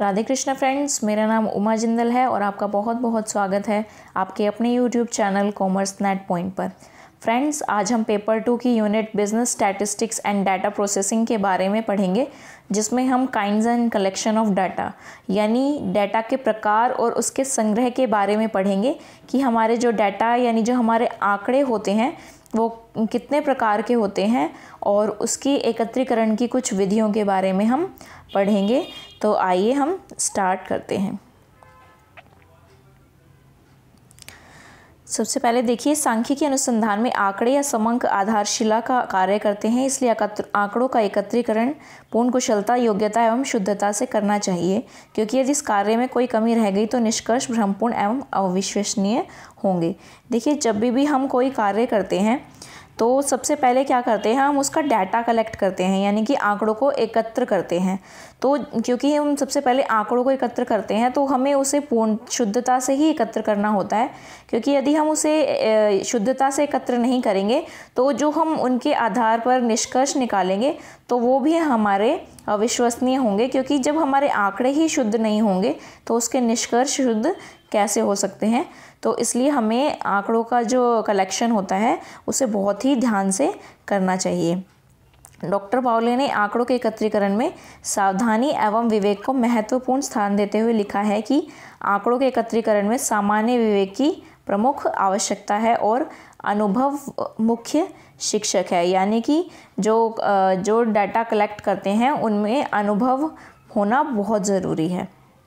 Radhe Krishna friends, मेरा नाम उमा जिंदल है और आपका बहुत बहुत स्वागत है आपके अपने YouTube channel Commerce Net Point पर। फ्रेंड्स, आज हम पेपर 2 की unit business statistics and data processing के बारे में पढ़ेंगे, जिसमें हम kinds and collection of data यानी डाटा के प्रकार और उसके संग्रह के बारे में पढ़ेंगे कि हमारे जो डाटा यानी जो हमारे आंकड़े होते हैं वो कितने प्रकार के होते हैं और उसकी एकत्रीकरण की कुछ विधियों के बारे में हम पढ़ेंगे। तो आइए हम स्टार्ट करते हैं। सबसे पहले देखिए, सांख्यिकी अनुसंधान में आंकड़े या समंक आधारशिला का कार्य करते हैं, इसलिए आंकड़ों का एकत्रीकरण पूर्ण कुशलता, योग्यता एवं शुद्धता से करना चाहिए, क्योंकि यदि इस कार्य में कोई कमी रह गई तो निष्कर्ष भ्रमपूर्ण एवं अविश्वसनीय होंगे। देखिए, जब भी हम कोई कार्य करते हैं तो सबसे पहले क्या करते हैं, हम उसका डाटा कलेक्ट करते हैं, यानी कि आंकड़ों को एकत्र करते हैं। तो क्योंकि हम सबसे पहले आंकड़ों को एकत्र करते हैं तो हमें उसे पूर्ण शुद्धता से ही एकत्र करना होता है, क्योंकि यदि हम उसे शुद्धता से एकत्र नहीं करेंगे तो जो हम उनके आधार पर निष्कर्ष निकालेंगे तो वो भी हमारे अविश्वसनीय होंगे, क्योंकि जब हमारे आंकड़े ही शुद्ध नहीं होंगे तो उसके निष्कर्ष शुद्ध कैसे हो सकते हैं। तो इसलिए हमें आंकड़ों का जो कलेक्शन होता है उसे बहुत ही ध्यान से करना चाहिए। डॉक्टर पाउले ने आंकड़ों के एकत्रीकरण में सावधानी एवं विवेक को महत्वपूर्ण स्थान देते हुए लिखा है कि आंकड़ों के एकत्रीकरण में सामान्य विवेक की प्रमुख आवश्यकता है और अनुभव मुख्य शिक्षक है, यानी कि जो डाटा कलेक्ट करते हैं उनमें अनुभव होना बहुत ज़रूरी है।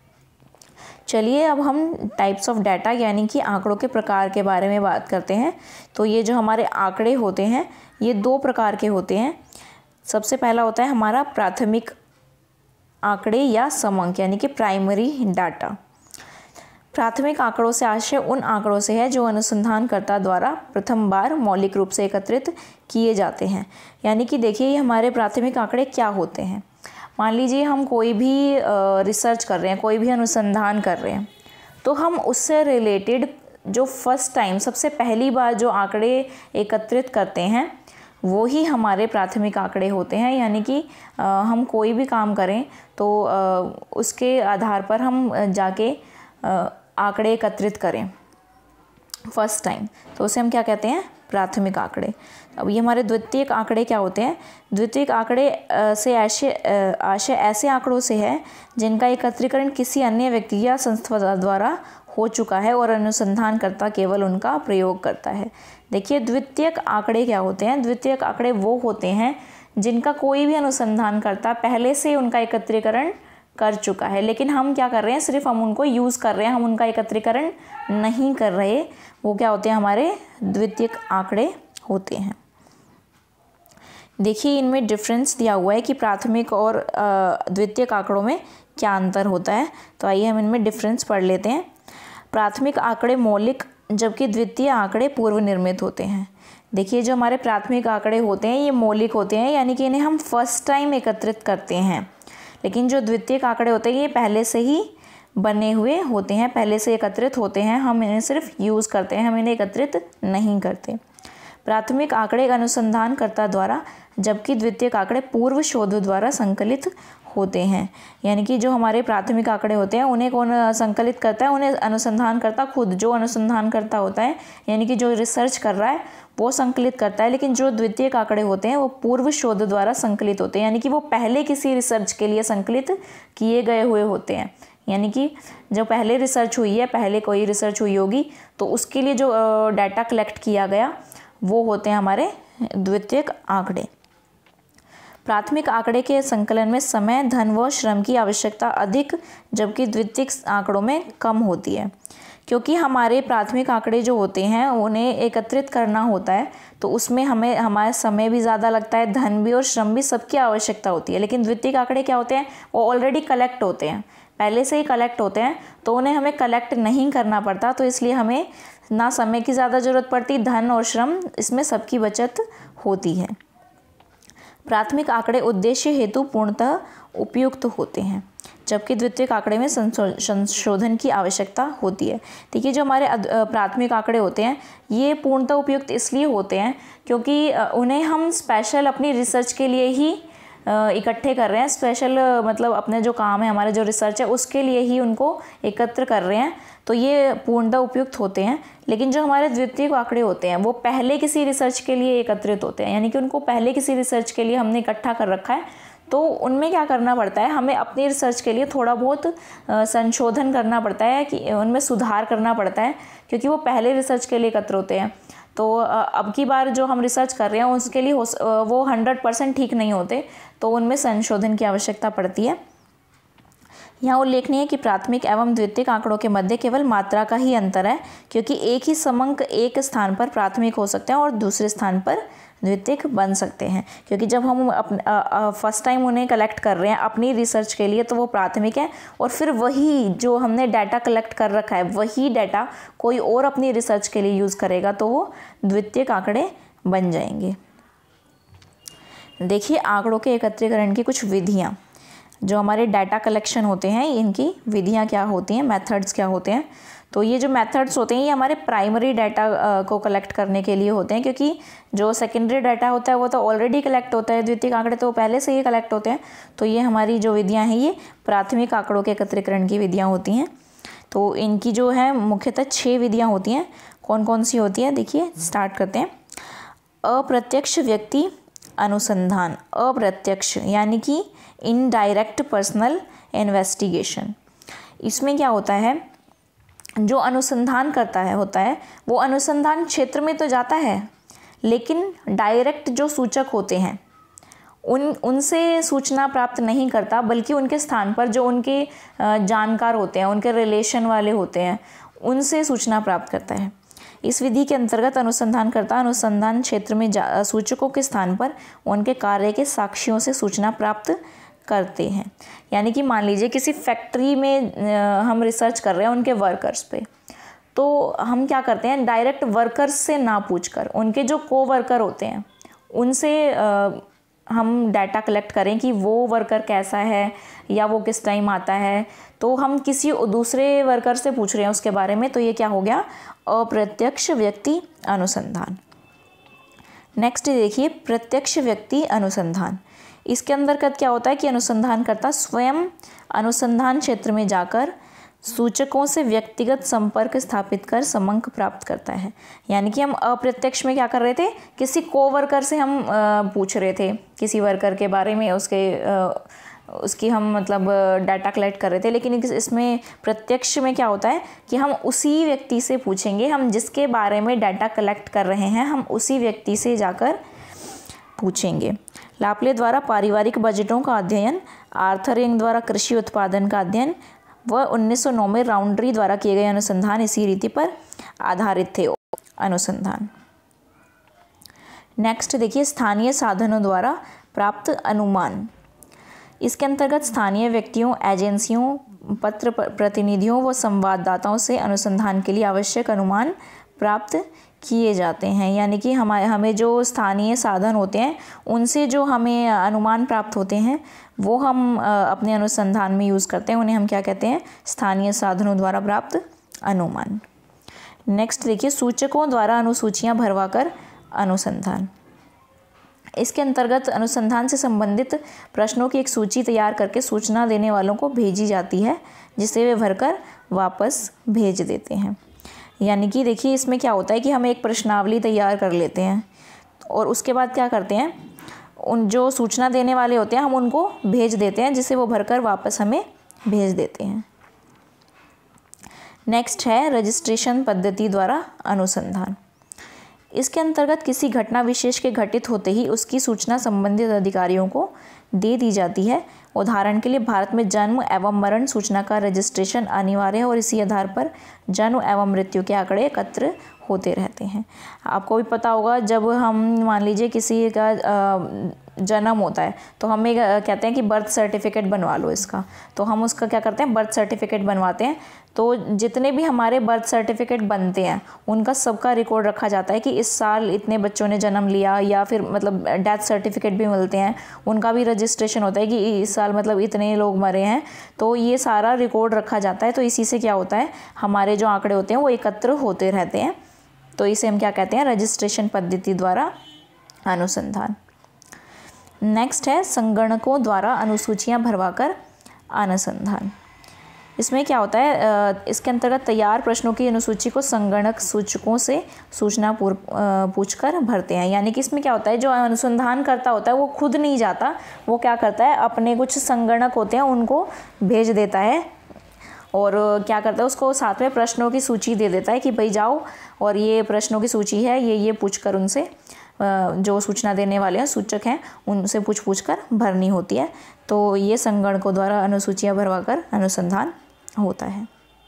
चलिए अब हम टाइप्स ऑफ डाटा यानी कि आंकड़ों के प्रकार के बारे में बात करते हैं। तो ये जो हमारे आंकड़े होते हैं ये दो प्रकार के होते हैं। सबसे पहला होता है हमारा प्राथमिक आंकड़े या समंक यानी कि प्राइमरी डाटा। प्राथमिक आंकड़ों से आशय उन आंकड़ों से है जो अनुसंधानकर्ता द्वारा प्रथम बार मौलिक रूप से एकत्रित किए जाते हैं। यानी कि देखिए, ये हमारे प्राथमिक आंकड़े क्या होते हैं। मान लीजिए हम कोई भी रिसर्च कर रहे हैं, कोई भी अनुसंधान कर रहे हैं, तो हम उससे रिलेटेड जो फर्स्ट टाइम सबसे पहली बार जो आंकड़े एकत्रित करते हैं वो ही हमारे प्राथमिक आंकड़े होते हैं। यानी कि हम कोई भी काम करें तो उसके आधार पर हम जाके आंकड़े एकत्रित करें फर्स्ट टाइम, तो उसे हम क्या कहते हैं, प्राथमिक आंकड़े। अब ये हमारे द्वितीयक आंकड़े क्या होते हैं। द्वितीयक आंकड़े से आशय ऐसे आंकड़ों से है जिनका एकत्रीकरण किसी अन्य व्यक्ति या संस्था द्वारा हो चुका है और अनुसंधानकर्ता केवल उनका प्रयोग करता है। देखिए, द्वितीयक आंकड़े क्या होते हैं। द्वितीयक आंकड़े वो होते हैं जिनका कोई भी अनुसंधानकर्ता पहले से उनका एकत्रीकरण कर चुका है, लेकिन हम क्या कर रहे हैं, सिर्फ हम उनको यूज़ कर रहे हैं, हम उनका एकत्रीकरण नहीं कर रहे। वो क्या होते हैं, हमारे द्वितीयक आंकड़े होते हैं। देखिए, इनमें डिफरेंस दिया हुआ है कि प्राथमिक और द्वितीयक आंकड़ों में क्या अंतर होता है। तो आइए हम इनमें डिफरेंस पढ़ लेते हैं। प्राथमिक आंकड़े मौलिक जबकि द्वितीय आंकड़े पूर्व निर्मित होते हैं। देखिए, जो हमारे प्राथमिक आंकड़े होते हैं ये मौलिक होते हैं, यानी कि इन्हें हम फर्स्ट टाइम एकत्रित करते हैं, लेकिन जो द्वितीयक आंकड़े होते हैं ये पहले से ही बने हुए होते हैं, पहले से एकत्रित होते हैं, हम इन्हें सिर्फ यूज़ करते हैं, हम इन्हें एकत्रित नहीं करते। प्राथमिक आंकड़े अनुसंधानकर्ता द्वारा जबकि द्वितीयक आंकड़े पूर्व शोध द्वारा संकलित होते हैं। यानी कि जो हमारे प्राथमिक आंकड़े होते हैं उन्हें कौन संकलित करता है, उन्हें अनुसंधानकर्ता खुद, जो अनुसंधानकर्ता होता है यानी कि जो रिसर्च कर रहा है वो संकलित करता है। लेकिन जो द्वितीयक आंकड़े होते हैं वो पूर्व शोध द्वारा संकलित होते हैं, यानी कि वो पहले किसी रिसर्च के लिए संकलित किए गए हुए होते हैं। यानी कि जो पहले रिसर्च हुई है, पहले कोई रिसर्च हुई होगी तो उसके लिए जो डाटा कलेक्ट किया गया वो होते हैं हमारे द्वितीयक आंकड़े। प्राथमिक आंकड़े के संकलन में समय, धन व श्रम की आवश्यकता अधिक जबकि द्वितीयक आंकड़ों में कम होती है, क्योंकि हमारे प्राथमिक आंकड़े जो होते हैं उन्हें एकत्रित करना होता है तो उसमें हमारा समय भी ज़्यादा लगता है, धन भी और श्रम भी, सबकी आवश्यकता होती है। लेकिन द्वितीयक आंकड़े क्या होते हैं, वो ऑलरेडी कलेक्ट होते हैं, पहले से ही कलेक्ट होते हैं, तो उन्हें हमें कलेक्ट नहीं करना पड़ता, तो इसलिए हमें ना समय की ज़्यादा ज़रूरत पड़ती, धन और श्रम इसमें सबकी बचत होती है। प्राथमिक आंकड़े उद्देश्य हेतु पूर्णतः उपयुक्त होते हैं जबकि द्वितीयक आंकड़े में संशोधन की आवश्यकता होती है। देखिए, जो हमारे प्राथमिक आंकड़े होते हैं ये पूर्णतः उपयुक्त इसलिए होते हैं क्योंकि उन्हें हम स्पेशल अपनी रिसर्च के लिए ही इकट्ठे कर रहे हैं, स्पेशल मतलब अपने जो काम है, हमारे जो रिसर्च है उसके लिए ही उनको एकत्र कर रहे हैं, तो ये पूर्णतः उपयुक्त होते हैं। लेकिन जो हमारे द्वितीयक आंकड़े होते हैं वो पहले किसी रिसर्च के लिए एकत्रित होते हैं, यानी कि उनको पहले किसी रिसर्च के लिए हमने इकट्ठा कर रखा है, तो उनमें क्या करना पड़ता है, हमें अपनी रिसर्च के लिए थोड़ा बहुत संशोधन करना पड़ता है, कि उनमें सुधार करना पड़ता है, क्योंकि वो पहले रिसर्च के लिए एकत्र होते हैं। तो अब की बार जो हम रिसर्च कर रहे हैं उसके लिए वो 100% ठीक नहीं होते, तो उनमें संशोधन की आवश्यकता पड़ती है। यहाँ उल्लेखनीय है कि प्राथमिक एवं द्वितीयक आंकड़ों के मध्य केवल मात्रा का ही अंतर है, क्योंकि एक ही समंक एक स्थान पर प्राथमिक हो सकते हैं और दूसरे स्थान पर द्वितीयक बन सकते हैं। क्योंकि जब हम फर्स्ट टाइम उन्हें कलेक्ट कर रहे हैं अपनी रिसर्च के लिए तो वो प्राथमिक है, और फिर वही जो हमने डाटा कलेक्ट कर रखा है वही डाटा कोई और अपनी रिसर्च के लिए यूज़ करेगा तो वो द्वितीयक आंकड़े बन जाएंगे। देखिए आंकड़ों के एकत्रीकरण की कुछ विधियाँ, जो हमारे डाटा कलेक्शन होते हैं इनकी विधियाँ क्या होती हैं, मेथड्स क्या होते हैं। तो ये जो मेथड्स होते हैं ये हमारे प्राइमरी डाटा को कलेक्ट करने के लिए होते हैं, क्योंकि जो सेकेंडरी डाटा होता है वो तो ऑलरेडी कलेक्ट होता है, द्वितीयक आंकड़े तो पहले से ही कलेक्ट होते हैं। तो ये हमारी जो विधियाँ हैं ये प्राथमिक आंकड़ों के एकत्रीकरण की विधियाँ होती हैं। तो इनकी जो है मुख्यतः 6 विधियाँ होती हैं। कौन कौन सी होती है, देखिए स्टार्ट करते हैं। अप्रत्यक्ष व्यक्ति अनुसंधान, अप्रत्यक्ष यानी कि इनडायरेक्ट पर्सनल इन्वेस्टिगेशन। इसमें क्या होता है, जो अनुसंधान करता है होता है वो अनुसंधान क्षेत्र में तो जाता है, लेकिन डायरेक्ट जो सूचक होते हैं उनसे सूचना प्राप्त नहीं करता, बल्कि उनके स्थान पर जो उनके जानकार होते हैं, उनके रिलेशन वाले होते हैं, उनसे सूचना प्राप्त करता है। इस विधि के अंतर्गत अनुसंधानकर्ता अनुसंधान क्षेत्र में सूचकों के स्थान पर उनके कार्य के साक्ष्यों से सूचना प्राप्त करते हैं। यानी कि मान लीजिए किसी फैक्ट्री में हम रिसर्च कर रहे हैं उनके वर्कर्स पे, तो हम क्या करते हैं, डायरेक्ट वर्कर्स से ना पूछकर उनके जो कोवर्कर होते हैं उनसे हम डाटा कलेक्ट करें कि वो वर्कर कैसा है या वो किस टाइम आता है, तो हम किसी दूसरे वर्कर से पूछ रहे हैं उसके बारे में, तो ये क्या हो गया, अप्रत्यक्ष व्यक्ति अनुसंधान। नेक्स्ट देखिए प्रत्यक्ष व्यक्ति अनुसंधान। इसके अंतर्गत क्या होता है कि अनुसंधानकर्ता स्वयं अनुसंधान क्षेत्र में जाकर सूचकों से व्यक्तिगत संपर्क स्थापित कर समंक प्राप्त करता है। यानी कि हम अप्रत्यक्ष में क्या कर रहे थे, किसी कोवर्कर से हम पूछ रहे थे किसी वर्कर के बारे में, उसकी हम मतलब डाटा कलेक्ट कर रहे थे। लेकिन इसमें प्रत्यक्ष में क्या होता है कि हम उसी व्यक्ति से पूछेंगे, हम जिसके बारे में डाटा कलेक्ट कर रहे हैं हम उसी व्यक्ति से जाकर पूछेंगे। लाप्ले द्वारा पारिवारिक बजटों का अध्ययन, आर्थर यंग द्वारा कृषि उत्पादन का अध्ययन व 1909 में राउंडरी द्वारा किए गए अनुसंधान इसी रीति पर आधारित थे अनुसंधान। नेक्स्ट देखिए स्थानीय साधनों द्वारा प्राप्त अनुमान। इसके अंतर्गत स्थानीय व्यक्तियों, एजेंसियों, पत्र प्रतिनिधियों व संवाददाताओं से अनुसंधान के लिए आवश्यक अनुमान प्राप्त किए जाते हैं। यानी कि हमें जो स्थानीय साधन होते हैं उनसे जो हमें अनुमान प्राप्त होते हैं वो हम अपने अनुसंधान में यूज़ करते हैं, उन्हें हम क्या कहते हैं, स्थानीय साधनों द्वारा प्राप्त अनुमान। नेक्स्ट देखिए सूचकों द्वारा अनुसूचियां भरवाकर अनुसंधान। इसके अंतर्गत अनुसंधान से संबंधित प्रश्नों की एक सूची तैयार करके सूचना देने वालों को भेजी जाती है, जिसे वे भरकर वापस भेज देते हैं। यानी कि देखिए इसमें क्या होता है कि हम एक प्रश्नावली तैयार कर लेते हैं और उसके बाद क्या करते हैं, उन जो सूचना देने वाले होते हैं हम उनको भेज देते हैं, जिसे वो भरकर वापस हमें भेज देते हैं। नेक्स्ट है रजिस्ट्रेशन पद्धति द्वारा अनुसंधान। इसके अंतर्गत किसी घटना विशेष के घटित होते ही उसकी सूचना संबंधित अधिकारियों को दे दी जाती है। उदाहरण के लिए भारत में जन्म एवं मरण सूचना का रजिस्ट्रेशन अनिवार्य है और इसी आधार पर जन्म एवं मृत्यु के आंकड़े एकत्र होते रहते हैं। आपको भी पता होगा जब हम मान लीजिए किसी का जन्म होता है तो हमें कहते हैं कि बर्थ सर्टिफिकेट बनवा लो इसका, तो हम उसका क्या करते हैं, बर्थ सर्टिफिकेट बनवाते हैं। तो जितने भी हमारे बर्थ सर्टिफिकेट बनते हैं उनका सबका रिकॉर्ड रखा जाता है कि इस साल इतने बच्चों ने जन्म लिया, या फिर मतलब डेथ सर्टिफिकेट भी मिलते हैं उनका भी रजिस्ट्रेशन होता है कि इस साल मतलब इतने लोग मरे हैं, तो ये सारा रिकॉर्ड रखा जाता है। तो इसी से क्या होता है, हमारे जो आंकड़े होते हैं वो एकत्र होते रहते हैं। तो इसे हम क्या कहते हैं, रजिस्ट्रेशन पद्धति द्वारा अनुसंधान। नेक्स्ट है संगणकों द्वारा अनुसूचियाँ भरवाकर अनुसंधान। इसमें क्या होता है, इसके अंतर्गत तैयार प्रश्नों की अनुसूची को संगणक सूचकों से सूचना पूछकर भरते हैं। यानी कि इसमें क्या होता है, जो अनुसंधान करता होता है वो खुद नहीं जाता, वो क्या करता है, अपने कुछ संगणक होते हैं उनको भेज देता है और क्या करता है, उसको साथ में प्रश्नों की सूची दे देता है कि भाई जाओ और ये प्रश्नों की सूची है, ये पूछकर उनसे जो सूचना देने वाले हैं सूचक हैं उनसे पूछ कर भरनी होती है। तो ये संगणकों द्वारा अनुसूचियाँ भरवाकर अनुसंधान होता है।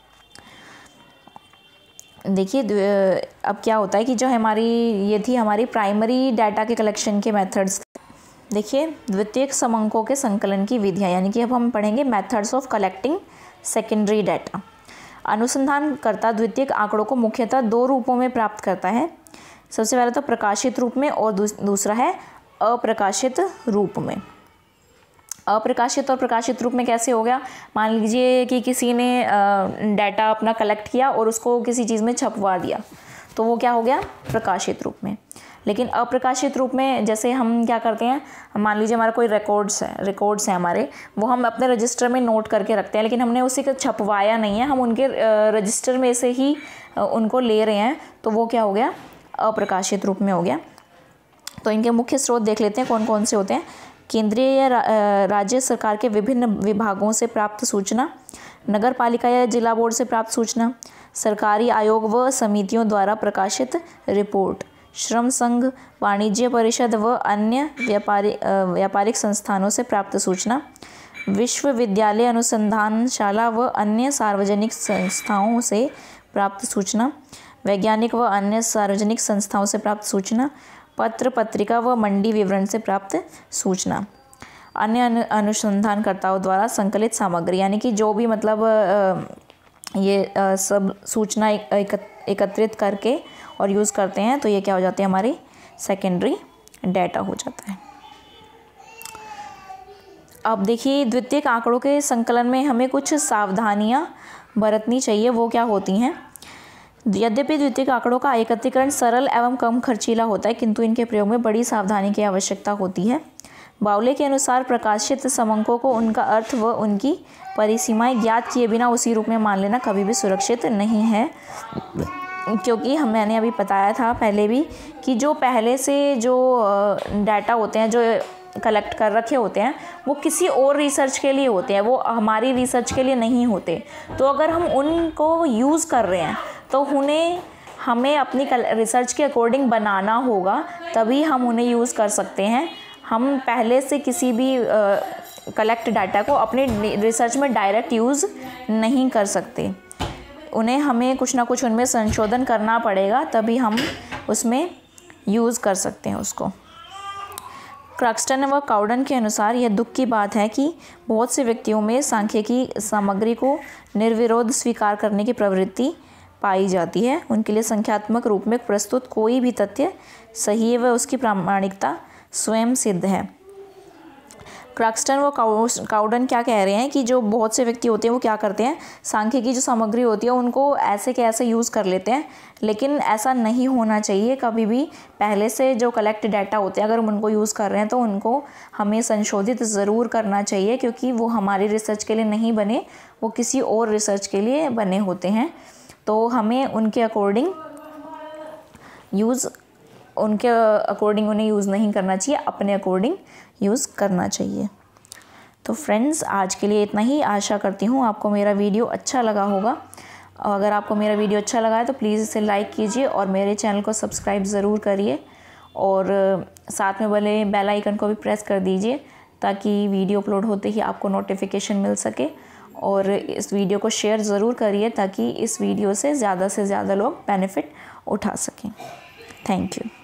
देखिए अब क्या होता है कि जो ये थी हमारी प्राइमरी डाटा के कलेक्शन के मेथड्स। देखिए द्वितीयक समंकों के संकलन की विधियाँ, यानी कि अब हम पढ़ेंगे methods of collecting secondary data. अनुसंधानकर्ता द्वितीयक आंकड़ों को मुख्यतः 2 रूपों में प्राप्त करता है। सबसे पहला तो प्रकाशित रूप में और दूसरा है अप्रकाशित रूप में। अप्रकाशित और प्रकाशित रूप में कैसे हो गया, मान लीजिए कि किसी ने डाटा अपना कलेक्ट किया और उसको किसी चीज़ में छपवा दिया, तो वो क्या हो गया, प्रकाशित रूप में। लेकिन अप्रकाशित रूप में जैसे हम क्या करते हैं, मान लीजिए हमारा कोई रिकॉर्ड्स हैं हमारे, वो हम अपने रजिस्टर में नोट करके रखते हैं, लेकिन हमने उसी को छपवाया नहीं है, हम उनके रजिस्टर में से ही उनको ले रहे हैं, तो वो क्या हो गया, अप्रकाशित रूप में हो गया। तो इनके मुख्य स्रोत देख लेते हैं कौन कौन से होते हैं। केंद्रीय या राज्य सरकार के विभिन्न विभागों से प्राप्त सूचना, नगर पालिका या जिला बोर्ड से प्राप्त सूचना, सरकारी आयोग व समितियों द्वारा प्रकाशित रिपोर्ट, श्रम संघ, वाणिज्य परिषद व अन्य व्यापारिक संस्थानों से प्राप्त सूचना, विश्वविद्यालय अनुसंधानशाला व अन्य सार्वजनिक संस्थाओं से प्राप्त सूचना, वैज्ञानिक व अन्य सार्वजनिक संस्थाओं से प्राप्त सूचना, पत्र पत्रिका व मंडी विवरण से प्राप्त सूचना, अन्य अनुसंधानकर्ताओं द्वारा संकलित सामग्री, यानी कि जो भी मतलब ये सब सूचना एकत्रित करके और यूज़ करते हैं, तो ये क्या हो जाती है, हमारी सेकेंडरी डाटा हो जाता है। अब देखिए द्वितीयक आंकड़ों के संकलन में हमें कुछ सावधानियां बरतनी चाहिए, वो क्या होती हैं। यद्यपि द्वितीयक आंकड़ों का एकत्रीकरण सरल एवं कम खर्चीला होता है, किंतु इनके प्रयोग में बड़ी सावधानी की आवश्यकता होती है। बावले के अनुसार प्रकाशित समंकों को उनका अर्थ व उनकी परिसीमाएं ज्ञात किए बिना उसी रूप में मान लेना कभी भी सुरक्षित नहीं है, क्योंकि मैंने अभी बताया था पहले भी कि जो पहले से जो डाटा होते हैं, जो कलेक्ट कर रखे होते हैं, वो किसी और रिसर्च के लिए होते हैं, वो हमारी रिसर्च के लिए नहीं होते। तो अगर हम उनको यूज़ कर रहे हैं तो हमें अपनी रिसर्च के अकॉर्डिंग बनाना होगा, तभी हम उन्हें यूज़ कर सकते हैं। हम पहले से किसी भी कलेक्ट डाटा को अपनी रिसर्च में डायरेक्ट यूज़ नहीं कर सकते, हमें कुछ ना कुछ उनमें संशोधन करना पड़ेगा, तभी हम उसमें यूज़ कर सकते हैं उसको। क्रक्सटन व काउडन के अनुसार यह दुख की बात है कि बहुत से व्यक्तियों में सांख्यिकी सामग्री को निर्विरोध स्वीकार करने की प्रवृत्ति पाई जाती है। उनके लिए संख्यात्मक रूप में प्रस्तुत कोई भी तथ्य सही है व उसकी प्रामाणिकता स्वयं सिद्ध है। क्रक्सटन व काउडन क्या कह रहे हैं कि जो बहुत से व्यक्ति होते हैं वो क्या करते हैं, सांख्यिकी जो सामग्री होती है उनको ऐसे के ऐसे यूज़ कर लेते हैं, लेकिन ऐसा नहीं होना चाहिए कभी भी। पहले से जो कलेक्ट डाटा होते हैं अगर हम उनको यूज़ कर रहे हैं तो उनको हमें संशोधित ज़रूर करना चाहिए, क्योंकि वो हमारी रिसर्च के लिए नहीं बने, वो किसी और रिसर्च के लिए बने होते हैं। तो हमें उनके अकॉर्डिंग उन्हें यूज़ नहीं करना चाहिए, अपने अकॉर्डिंग यूज़ करना चाहिए। तो फ्रेंड्स आज के लिए इतना ही। आशा करती हूँ आपको मेरा वीडियो अच्छा लगा होगा। अगर आपको मेरा वीडियो अच्छा लगा है तो प्लीज़ इसे लाइक कीजिए और मेरे चैनल को सब्सक्राइब ज़रूर करिए, और साथ में वाले बेल आइकन को भी प्रेस कर दीजिए ताकि वीडियो अपलोड होते ही आपको नोटिफिकेशन मिल सके। और इस वीडियो को शेयर ज़रूर करिए ताकि इस वीडियो से ज़्यादा लोग बेनिफिट उठा सकें। Thank you.